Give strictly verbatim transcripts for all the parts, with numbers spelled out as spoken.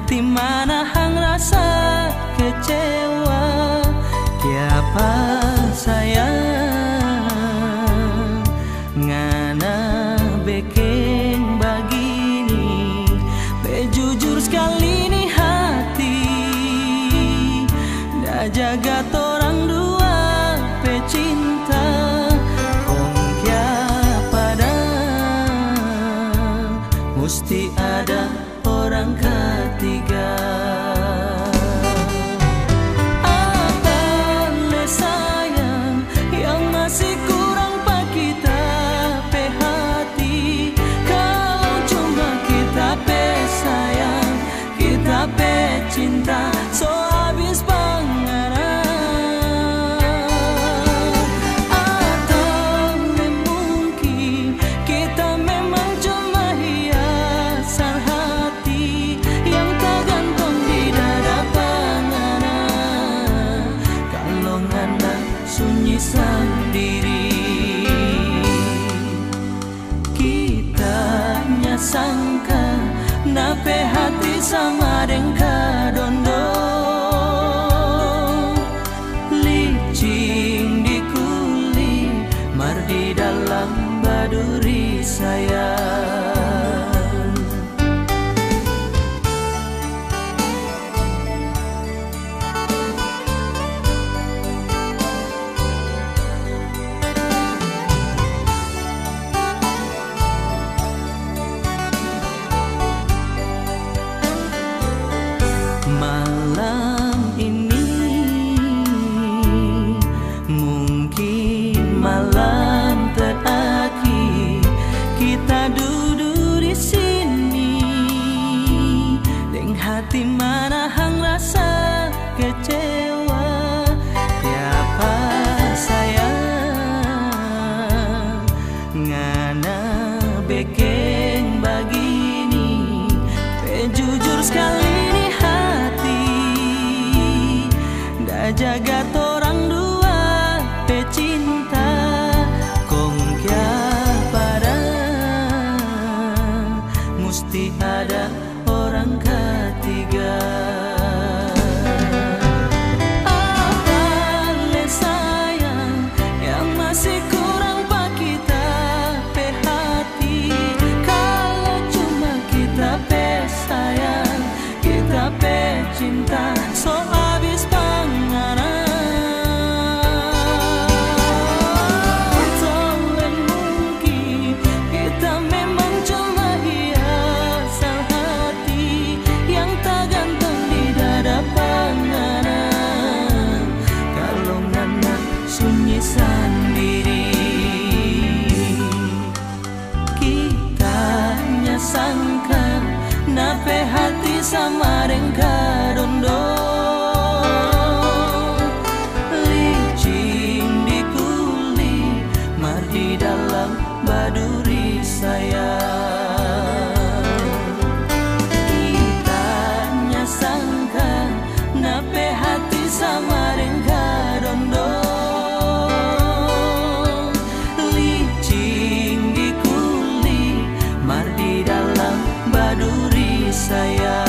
hati manahang rasa kecewa. Kiapa sayang ngana bikin begini. Bejujur sekali nih hati, dah jaga torang dua pecinta. Kong kiapa dah mesti ada orang ketiga. Apa sayang yang masih kurang pak kita pe hati. Kalau cuma kita pe sayang, kita pe cinta, so habis panganan. Atau mungkin kita memang cuma hiasan hati yang tergantung di dada panganan. Kalau ngana sunyi sendiri, kita nyasangka nape hati sama dengka dondo. Licin di kulit, mar di dalam baduri sayang. Malam ini mungkin malam terakhir kita duduk di sini, dengan hati manahang rasa kecewa. Tiapa sayang ngana bikin begini. Bejujur sekali jaga torang dua pecinta. Kong kiapa dah mesti ada orang ketiga. Apa sayang yang masih kurang pak kita pe hati. Kalau cuma kita pe sayang, kita pe cinta, so habis panganan. Tolong mungkin kita memang cuma hiasan hati yang tergantung di dada panganan. Kalau ngana sunyi sendiri, kita nyasangka nape hati sama dengka dondo. Licin di kulit, mar di dalam baduri sayang. Kita nyasangka nape hati sama dengka dondo. Licin di kulit, mar di dalam baduri sayang.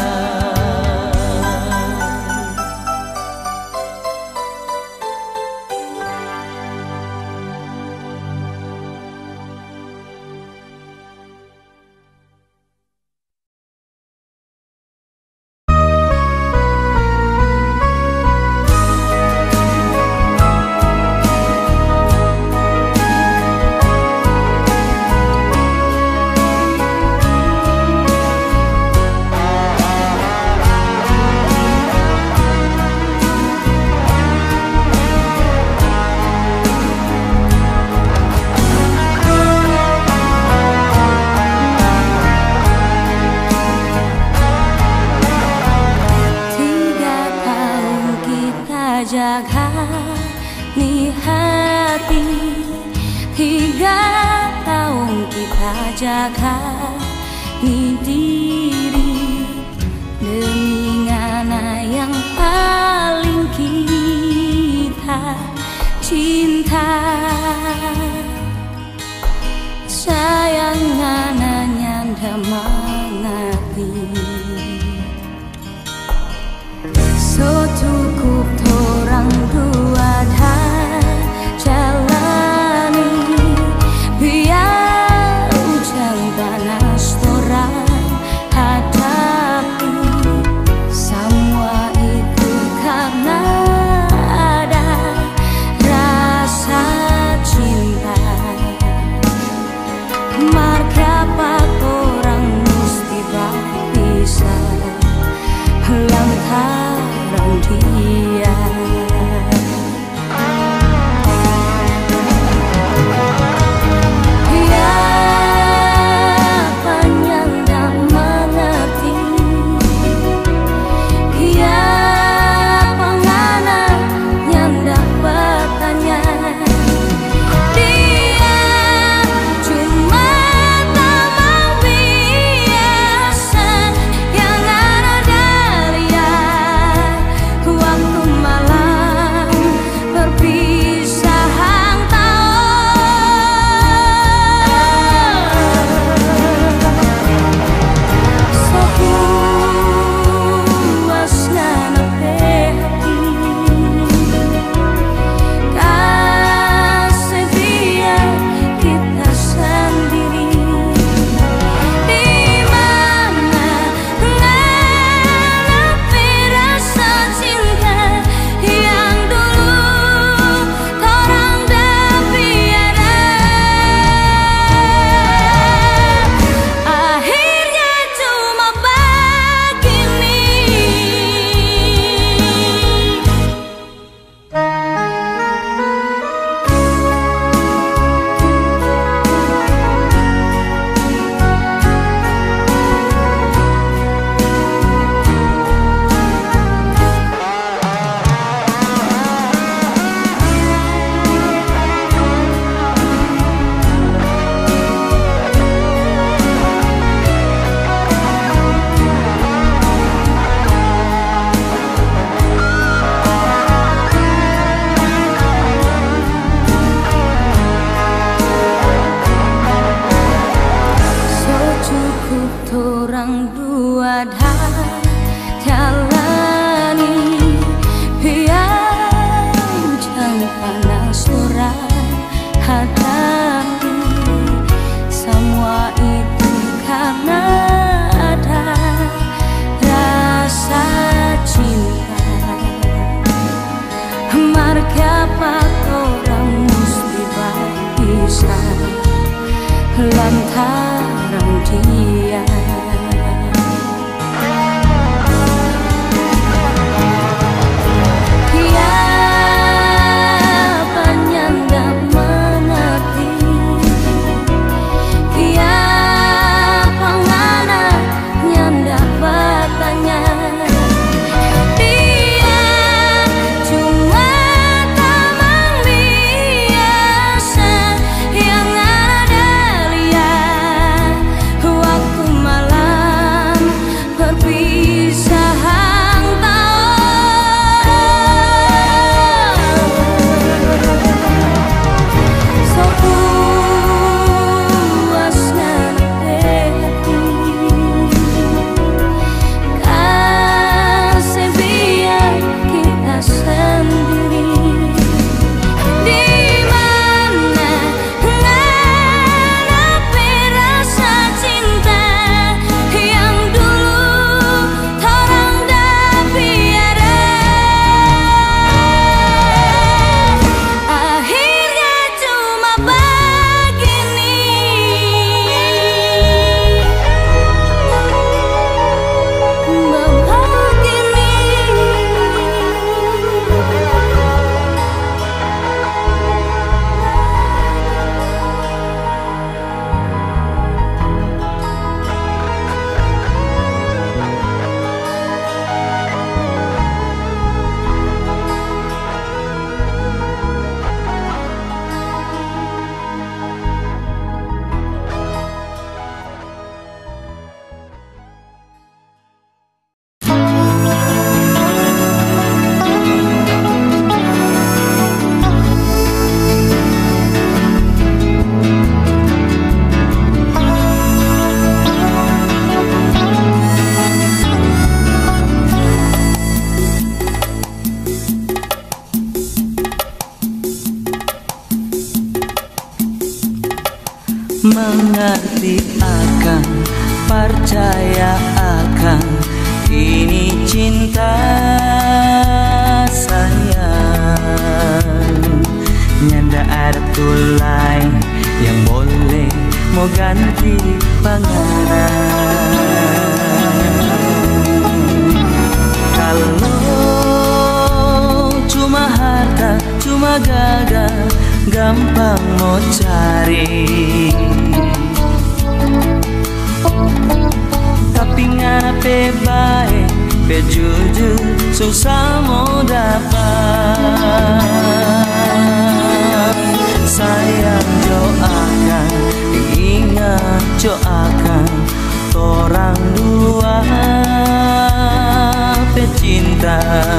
Jaga ni hati, tiga tahun kita jaga ni diri demi ngana yang paling kita cinta. Sayang ngana nyanda mengerti lantaran dia. Torang dua dah jalani biar jangan panas surat hadapi semua itu karena ada rasa cinta. Marga orang mesti berpisah lantaran dia. Mengerti akan, percaya akan ini cinta sayang. Nyanda ada tulai yang boleh mau ganti pangaran. Kalau cuma gagal, gampang mau cari. Tapi ngape baik, pe jujur susah mau dapat. Sayang doakan, ingat doakan, orang dua pe cinta.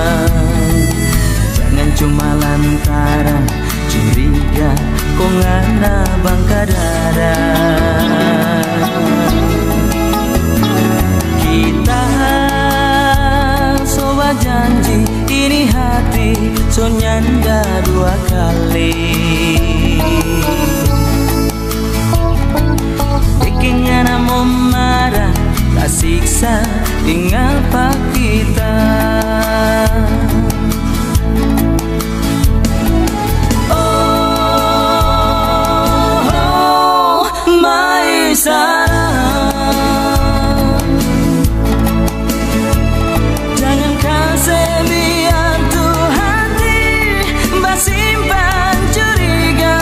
Jangan cuma lantaran curiga, kok ngana bangka dada. Kita sobat janji, ini hati so nyanda dua kali. Bikinnya namo marah, tak siksa, tinggal pak kita. Oh, oh Maisa, jangan kasih biar tuh hati bersimpan curiga.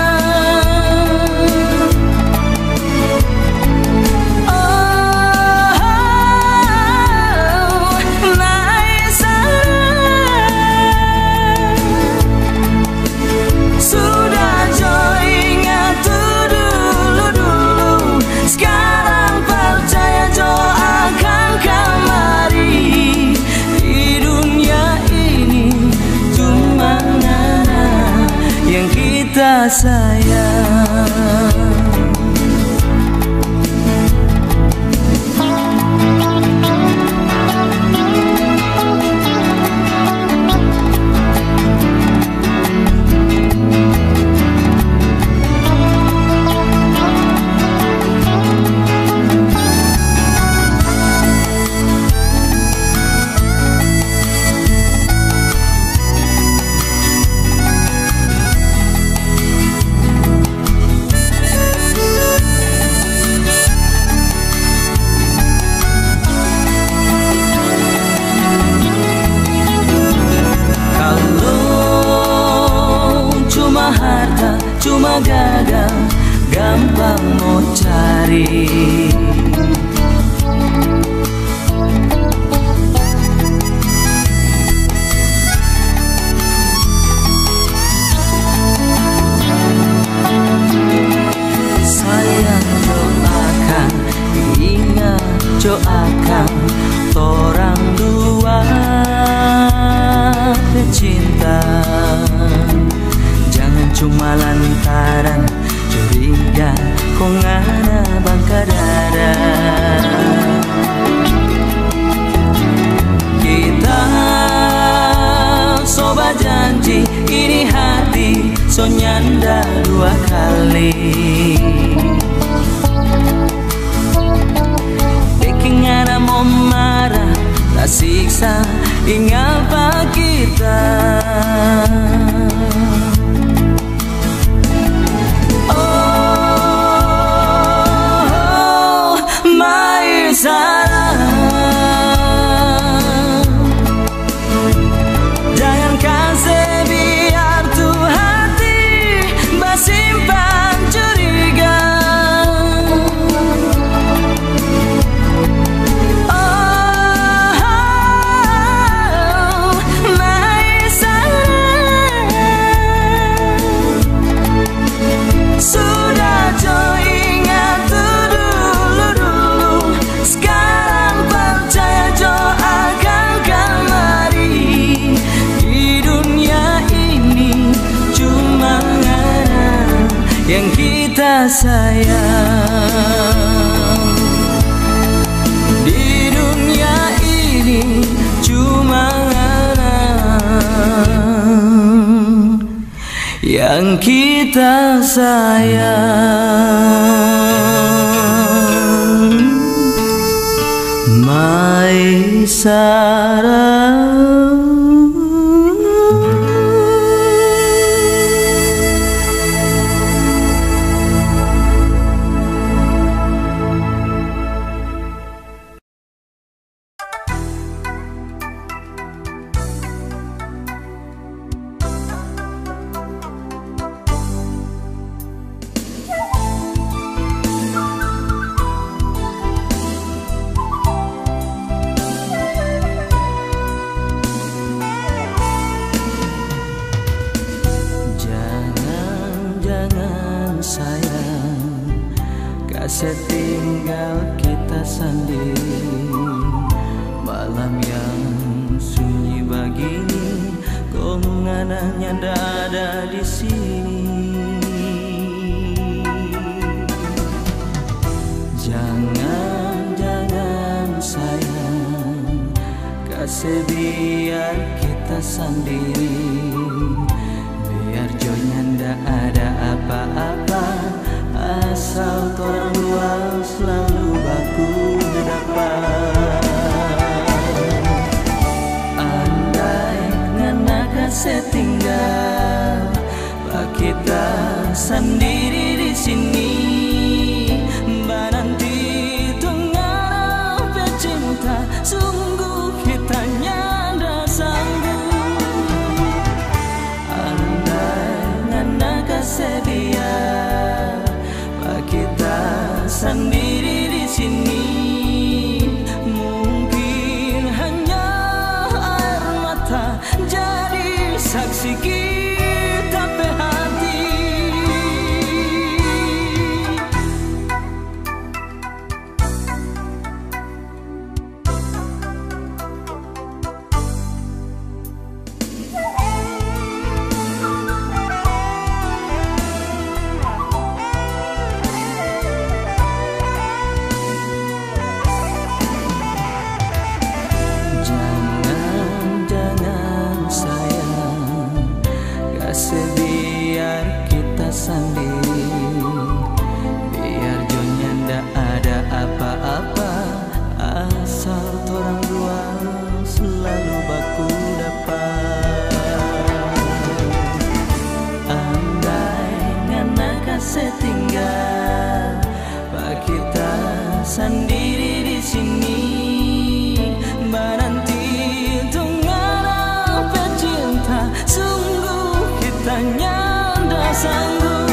Sayang, cuma gagal, gampang mau cari. Sayang doakan, ingat doakan, orang dua pecinta. Cuma lantaran curiga, kok ngana bangka dada. Kita sobat janji, ini hati so nyanda dua kali. Bikin ngana mau marah, tak siksa, ingat pak kita. Jangan kasih biar tuh hati bersimpan curiga. Oh, oh Maisa, sudah jauh ingat tuh dulu-dulu. Sekarang percaya doa akan kembali. Di dunia ini cuma ngana yang kita sayang. Di dunia ini cuma ngana yang kita sayang. Maisara. setinggal kita sendiri. Malam yang sunyi begini, kau mengenangnya ada di sini. Jangan, jangan sayang, kasih biar kita sendiri. Biar jonya ndak ada apa-apa, asal torang dua selalu baku dapat. Andai ngana kasih tinggal, bah kita sendiri di sini. Bah nanti tengah bercinta, sungguh kita nyanda sanggup. Andai ngana kasih biar, kita sendiri di sini. Mungkin hanya air mata jadi saksi kita pe hati. Biar kita sendiri, biar jonya ndak ada apa-apa, asal torang dua selalu baku dapat. Andai ngana kasih tinggal, bah kita sendiri di sini. Bah nanti tengah bercinta, sungguh kita nyanda sanggup.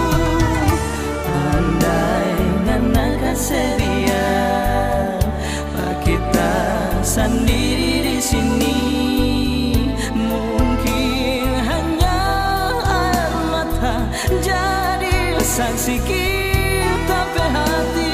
Andai ngana kasih biar, bah kita sendiri di sini. Mungkin hanya air mata jadi saksi kita pe hati.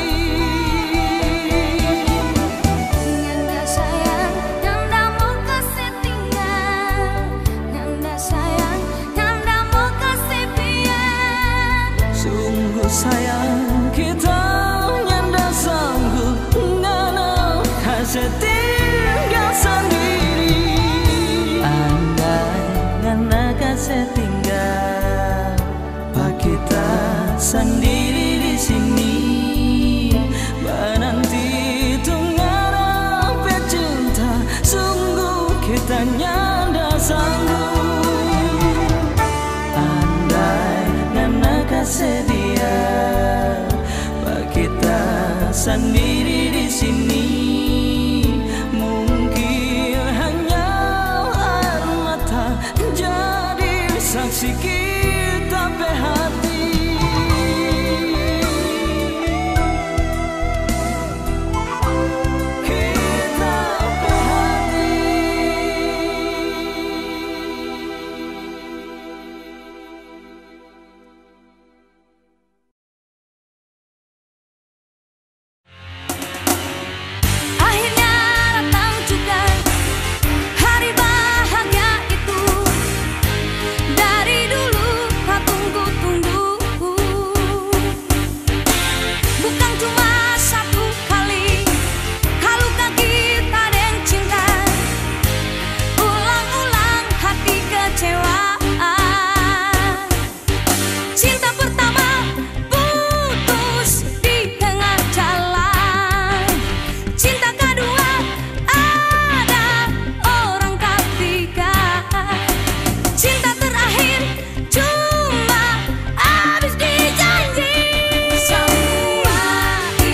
Sayang kita nyanda sanggup, ngana kasih tinggal sendiri. Andai ngana kasih tinggal, bah kita sendiri di sini. Bah nanti tengah bercinta, sungguh kita nyanda sanggup. Andai ngana kasih biar, bah kita sendiri di sini. Mungkin hanya air mata jadi saksi kita pe hati. Kita pe hati. Semua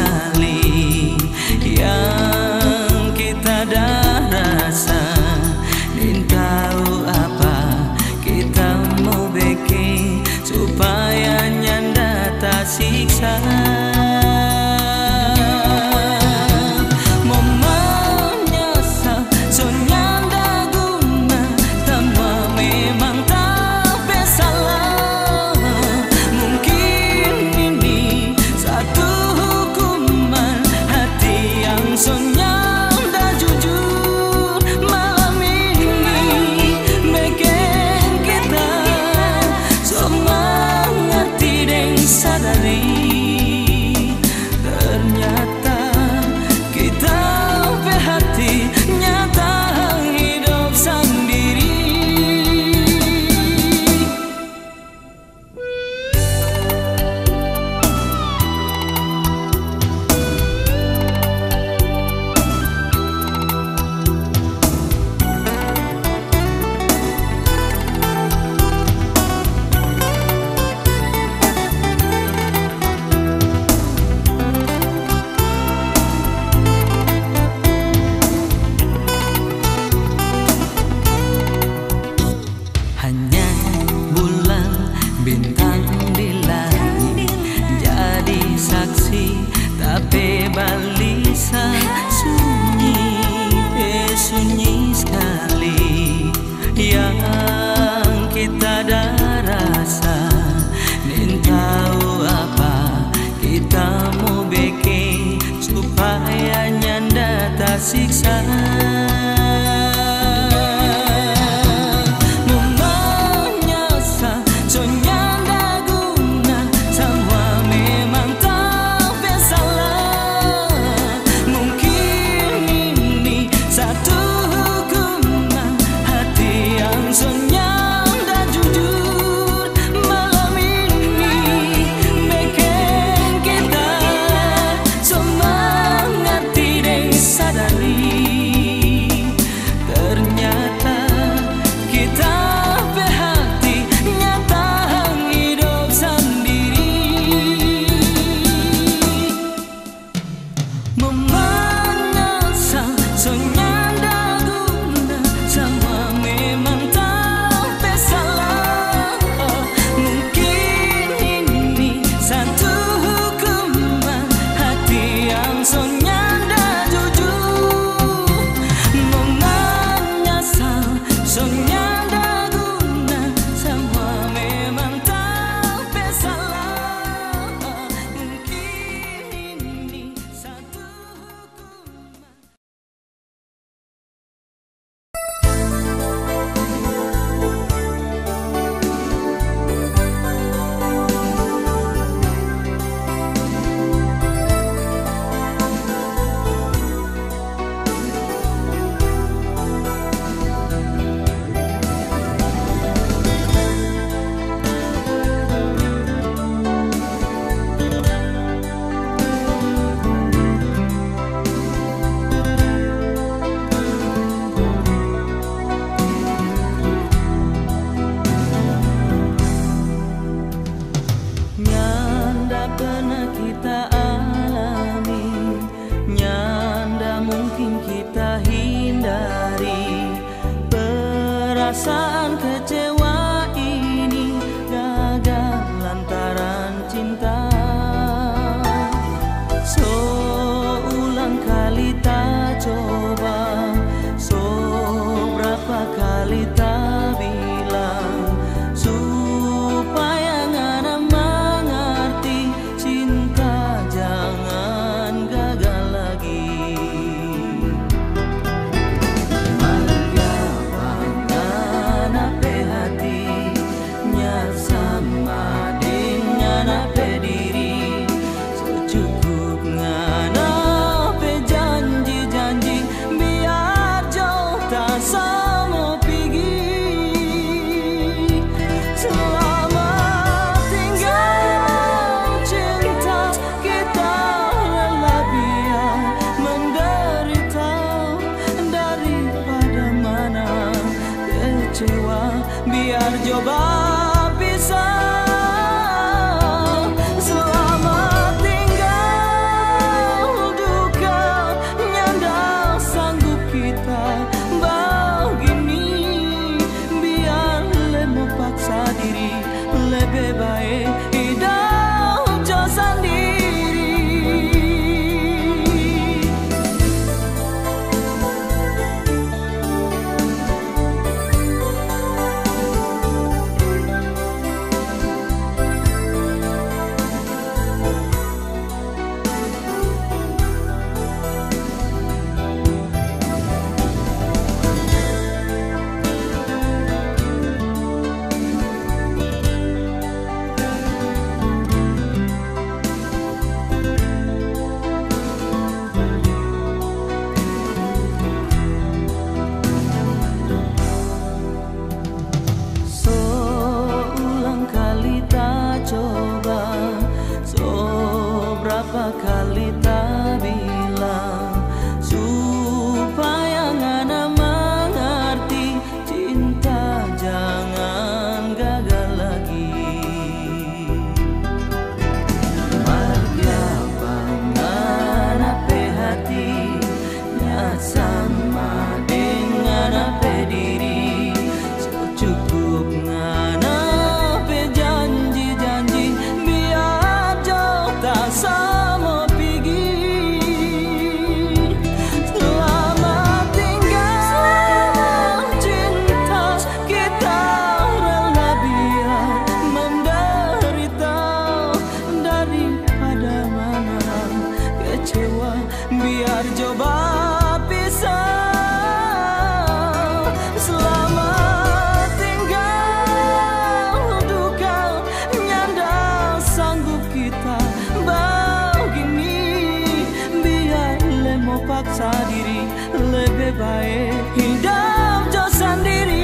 sekali yang kita dah rasa. Nin tahu apa kita mau bikin supaya nyanda tak siksa. Bintang di langit jadi saksi, tapi balisa sunyi, eh sunyi sekali yang kita dah rasa. Nin tahu apa kita mau bikin supaya nyanda tak siksa. Perasaan kecewa ini gagal lantaran cinta. So ulang kali tak coba, so berapa kali tak bilang supaya ngana mengerti cinta jangan gagal lagi. Mengapa paksa diri, lebih baik hidup jauh sendiri.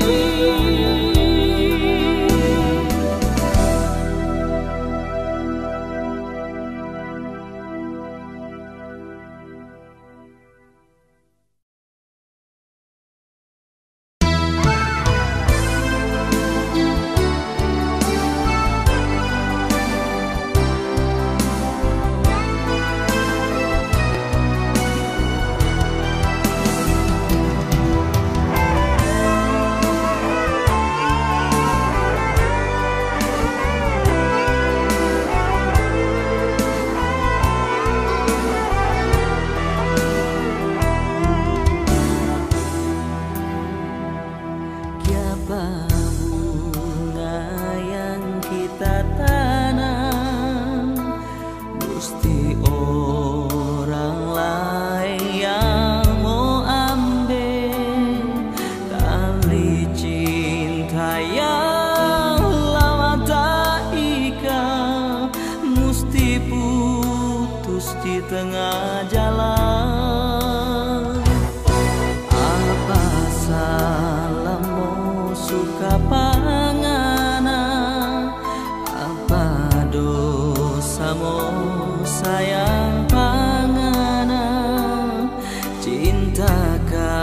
Tengah jalan, apa salahmu suka panganan, apa dosamu sayang panganan. Cinta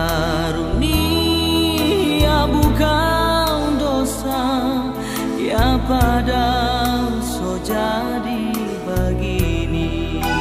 karunia bukan dosa, ya padang so jadi begini.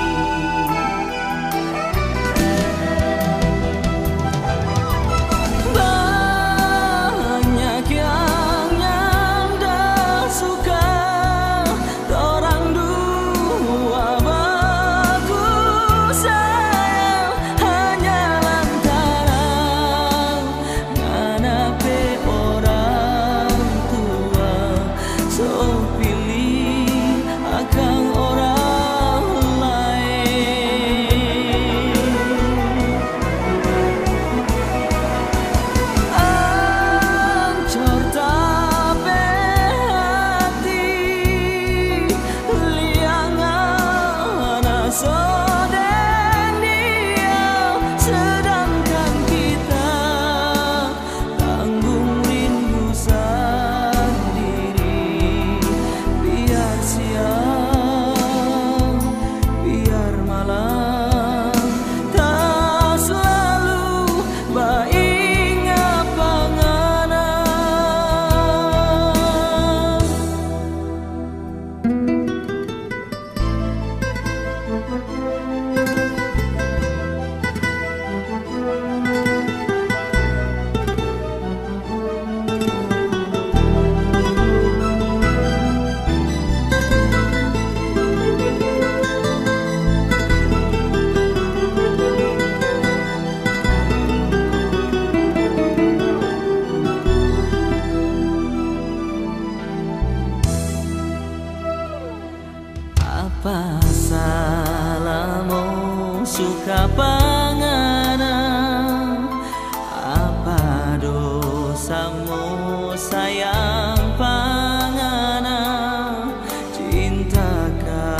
Apa salahmu suka panganan, apa dosamu sayang panganan. Cinta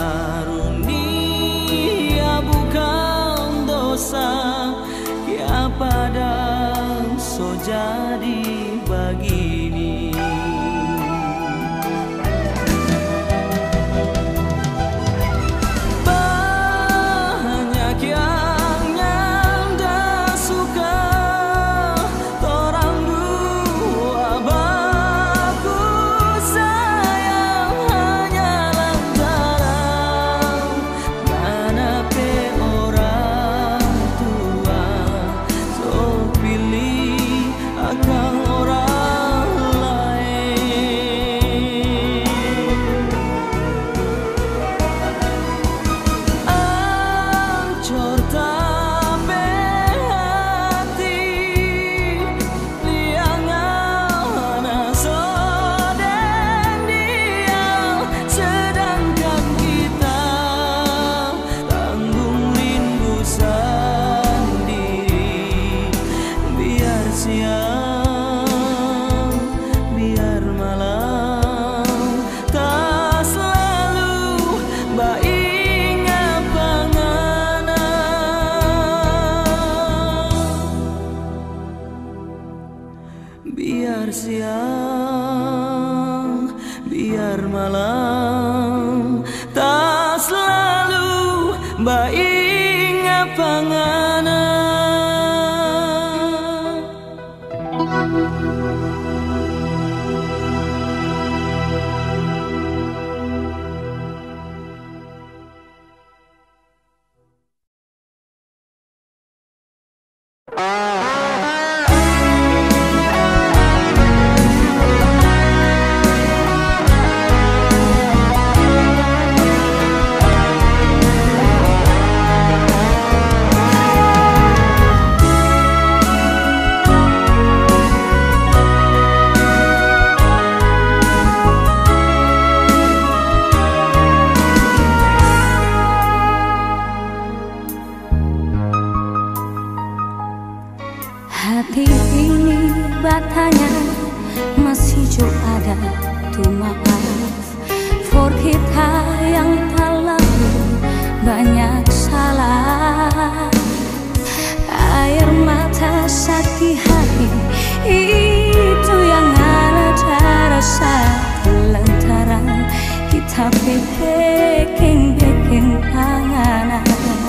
karunia bukan dosa, ya padang so jadi begini. Banyak yang siang, biar malam tak selalu baik ngapanganan. Hati ini batanya masih jauh ada tuh maaf for kita yang terlalu banyak salah. Air mata sakit hati itu yang ada terasa lantaran kita bikin-bikin panganan.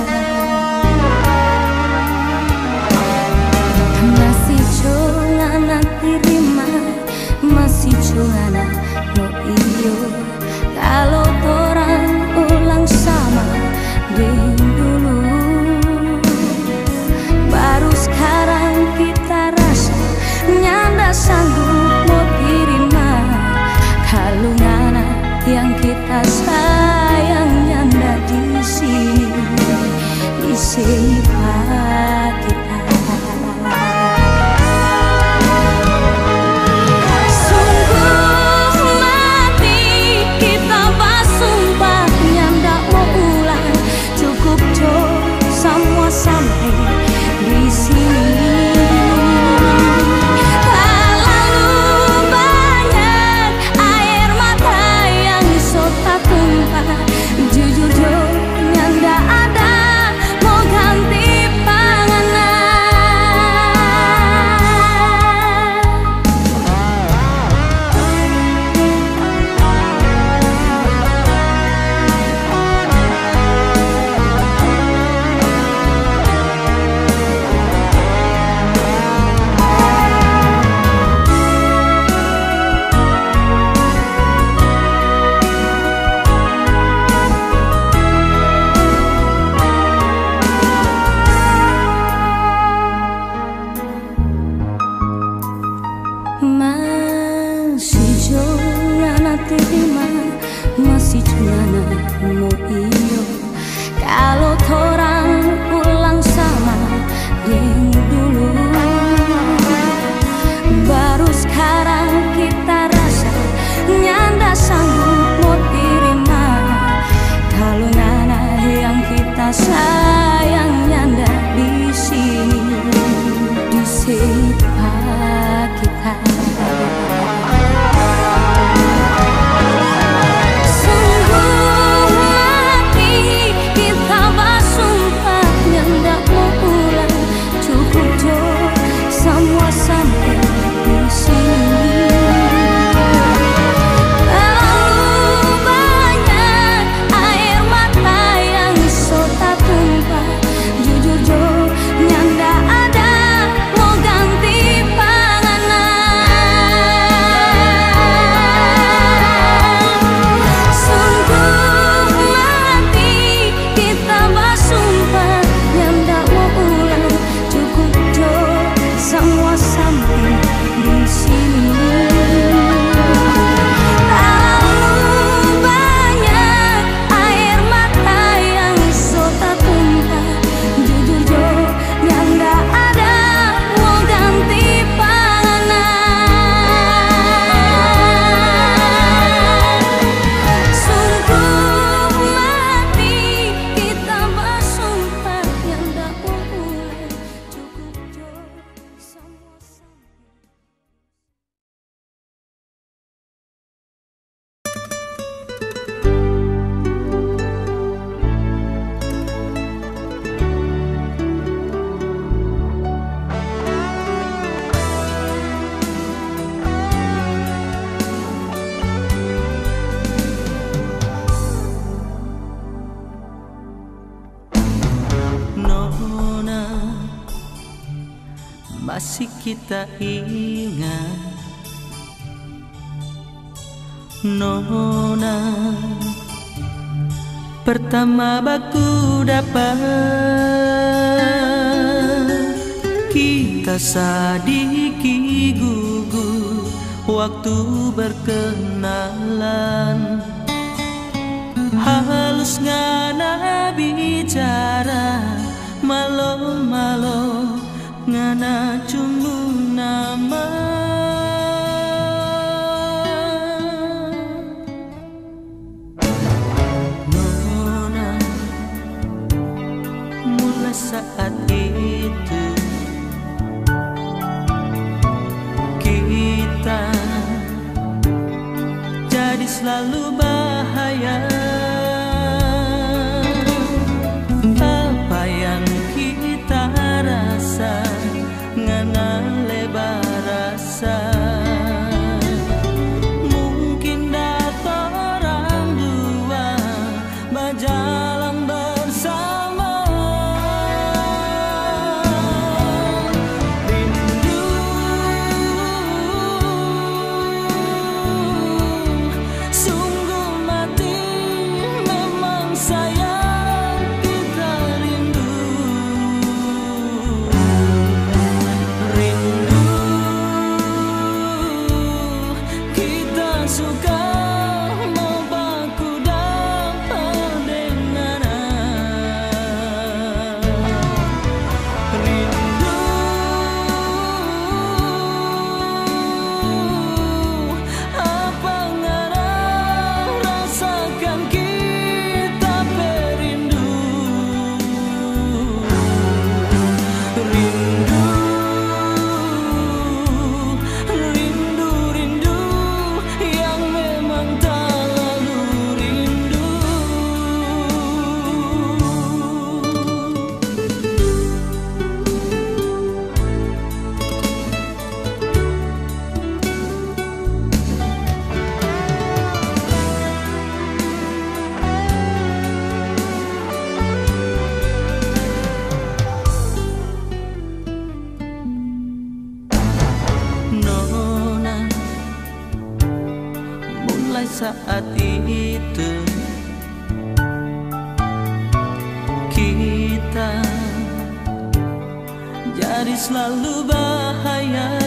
Masih cuana mau iyo kalau orang ulang sama dengan dulu. Baru sekarang kita rasa nyanda sanggup mau terima kalau ngana yang kita sayang nyanda di sini di sini kita. Sampai di sini terlalu banyak air mata yang sota tumpah. Jujur jo nyanda ada mau ganti panganan. masih kita ingat. Nona, pertama baku dapat kita sadiki gugur waktu berkenalan. Halus ngana bicara, malo-malo ngana cumbu nama. Nona, mulai saat itu kita jadi selalu bahaya. Apa yang kita rasa ngana lebar rasa, mungkin datang orang dua berjalan bersama. Rindu sungguh mati, memang sayang kita rindu. Rindu kita suka mau baku dapat dengan. Rindu apa ngarah rasakan kita perindu. Rindu, rindu, rindu yang memang tak lalu rindu. Nona, mulai saat itu kita jadi selalu bahaya.